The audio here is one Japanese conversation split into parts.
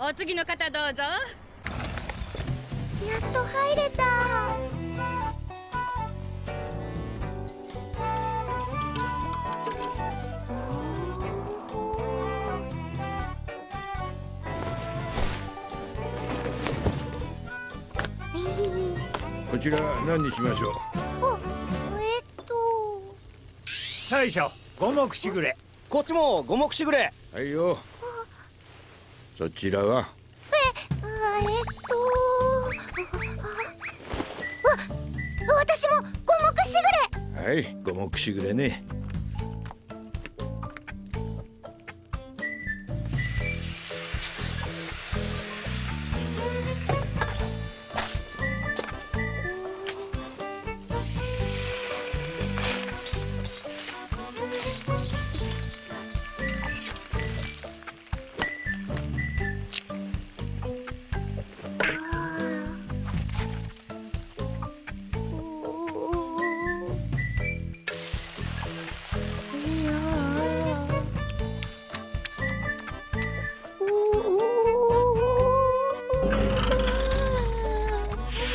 お次の方どうぞ。 やっと入れた。 こちら何にしましょう。 大将、五目しぐれ。 こっちも五目しぐれ。 はいよ。そちらは。 私も五目しぐれ。 はい、五目しぐれね。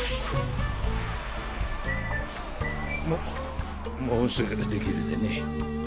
もうすぐできるでね。